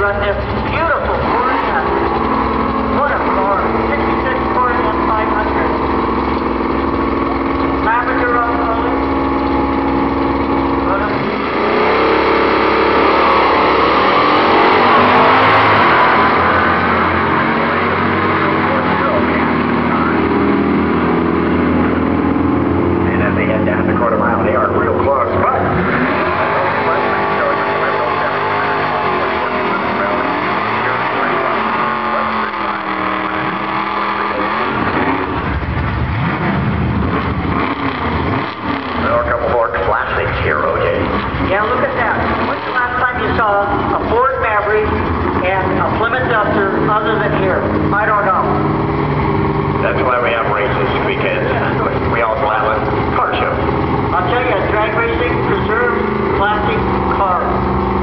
on this beautiful Ford Maverick. What a car. 66 Ford F500. Passenger only. And as they head down the quarter mile, they are real close, but yeah, look at that. When's the last time you saw a Ford Maverick and a Plymouth Duster other than here? I don't know. that's why we have races, because we also have a car show. I'll tell you, drag racing preserves classic cars.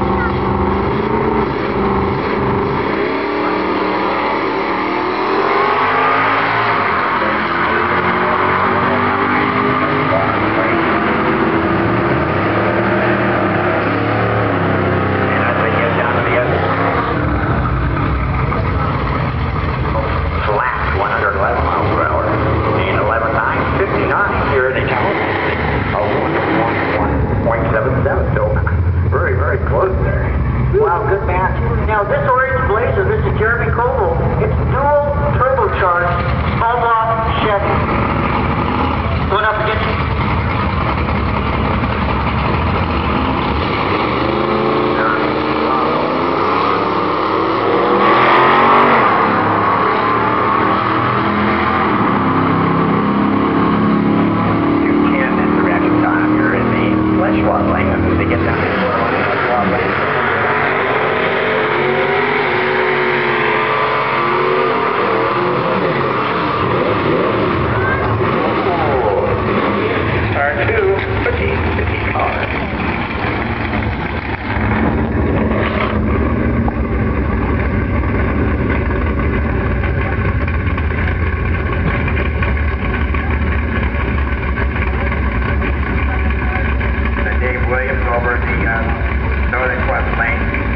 Wow, good match. Now this orange Blazer, this is Jeremy Coble. It's dual turbocharged, small block Chevy. Going up against You can't miss the reaction time. You're in the flesh walk lane as they get down to the flesh walk lane. Over the Northern Quest lane.